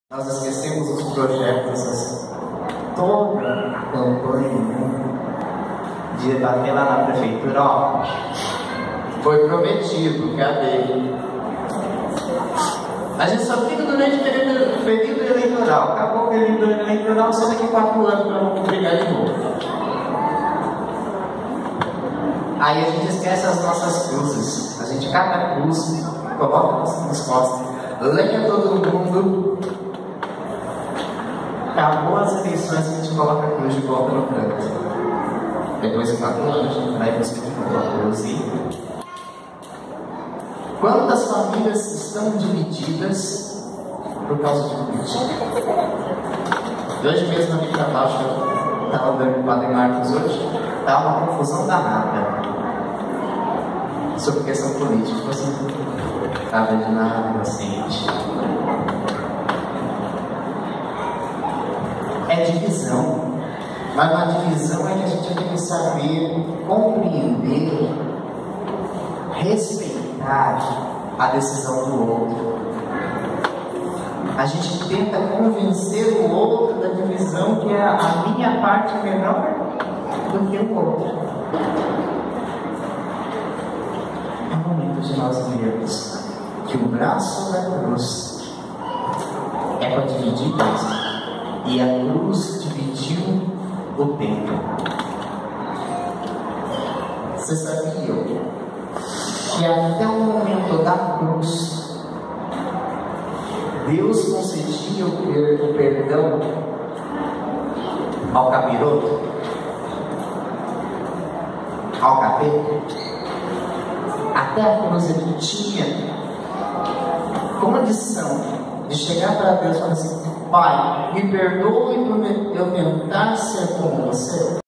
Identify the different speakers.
Speaker 1: Nós esquecemos os projetos, toda a campanha de bater lá na prefeitura, ó, foi prometido, cadê? A gente só fica durante o período eleitoral, acabou o período eleitoral, só daqui 4 anos para não brigar de novo. Aí a gente esquece as nossas cruzes, a gente cata a cruz, coloca nas costas, lembra todo mundo. Acabou as eleições, a gente coloca a cruz de volta no canto. Depois de 4 anos, aí você colocou a cruz e... Quantas famílias estão divididas por causa de política? Hoje mesmo na minha trabalho, eu estava dando com o Padre Marcos hoje, estava uma confusão danada sobre questão política. Você estava de nada, inocente. É divisão, mas na divisão é que a gente tem que saber compreender, respeitar a decisão do outro. A gente tenta convencer o outro da divisão que é a minha parte menor do que o outro. É o momento de nós vermos que o braço da cruz é para dividir Deus. E a cruz dividiu o templo. Você sabia que até o momento da cruz, Deus concedia o perdão ao capiroto, ao capeta? Até a cruz ele tinha condição de chegar para Deus e falar assim: Pai, me perdoe por eu tentar ser como você.